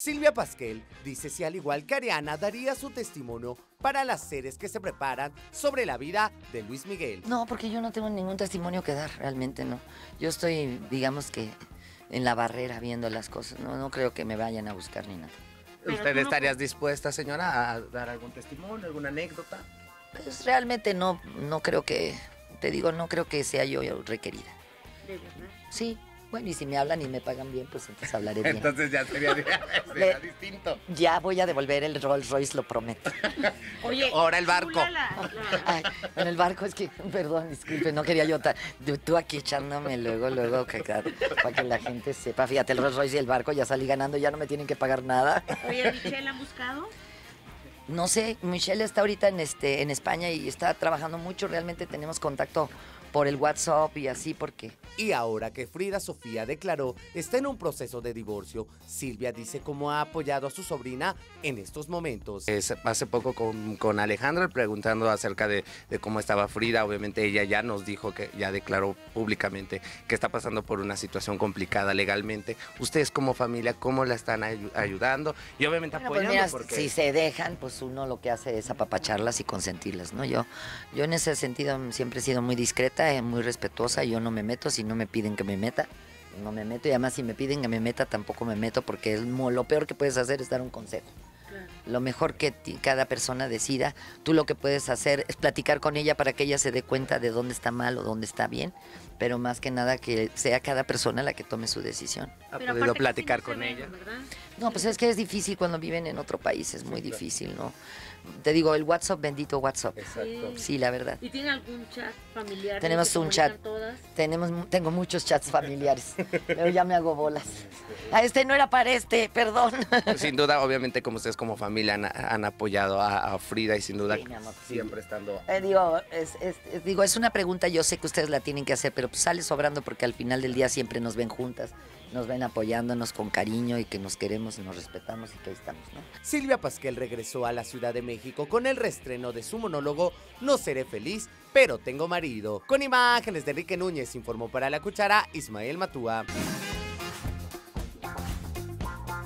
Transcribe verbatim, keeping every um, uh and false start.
Silvia Pasquel dice si al igual que Ariana daría su testimonio para las series que se preparan sobre la vida de Luis Miguel. No, porque yo no tengo ningún testimonio que dar, realmente no. Yo estoy, digamos que, en la barrera viendo las cosas. No, no creo que me vayan a buscar ni nada. ¿Usted estarías dispuesta, señora, a dar algún testimonio, alguna anécdota? Pues realmente no, no creo que, te digo, no creo que sea yo requerida. ¿De verdad? Sí, bueno, y si me hablan y me pagan bien, pues entonces hablaré bien. Entonces ya sería, sería distinto. Ya voy a devolver el Rolls Royce, lo prometo. Oye, ahora el barco. chula la- la- Ay, en el barco es que, perdón, disculpe, no quería yo ta- tú, tú aquí echándome luego, luego, que, para que la gente sepa. Fíjate, el Rolls Royce y el barco ya salí ganando, ya no me tienen que pagar nada. Oye, ¿Michelle han buscado? No sé, Michelle está ahorita en este en España y está trabajando mucho. Realmente tenemos contacto por el WhatsApp y así porque... Y ahora que Frida Sofía declaró está en un proceso de divorcio, Silvia dice cómo ha apoyado a su sobrina en estos momentos. Es, hace poco con, con Alejandra preguntando acerca de, de cómo estaba Frida. Obviamente ella ya nos dijo que ya declaró públicamente que está pasando por una situación complicada legalmente. Ustedes como familia, ¿cómo la están ayu- ayudando? Y obviamente Bueno, pues apoyando mira, porque... si se dejan, pues uno lo que hace es apapacharlas y consentirlas, ¿no? Yo, yo en ese sentido siempre he sido muy discreta, eh, muy respetuosa. Yo no me meto si no me piden que me meta. No me meto y además si me piden que me meta tampoco me meto porque es mo- lo peor que puedes hacer es dar un consejo. Claro. Lo mejor que ti- cada persona decida, tú lo que puedes hacer es platicar con ella para que ella se dé cuenta de dónde está mal o dónde está bien, pero más que nada que sea cada persona la que tome su decisión. Ha Pero podido aparte platicar casi no con se ven, ella. ¿verdad? No, pues es que es difícil cuando viven en otro país, es muy difícil, ¿no? Te digo, el WhatsApp, bendito WhatsApp. Exacto. Sí, la verdad. ¿Y tiene algún chat familiar? Tenemos ¿Se un comunican chat. todas? Tenemos, mu- tengo muchos chats familiares, pero ya me hago bolas. Ah, este no era para este, perdón. Sin duda, obviamente, como ustedes como familia han, han apoyado a, a Frida y sin duda Sí, mi amor, sí. siempre estando... Eh, digo, es, es- es- digo, es una pregunta, yo sé que ustedes la tienen que hacer, pero pues sale sobrando porque al final del día siempre nos ven juntas, nos ven apoyándonos con cariño y que nos queremos y nos respetamos y que ahí estamos, ¿no? Silvia Pasquel regresó a la Ciudad de México con el reestreno de su monólogo No seré feliz, pero tengo marido. Con imágenes de Enrique Núñez informó para La Cuchara Ismael Matúa.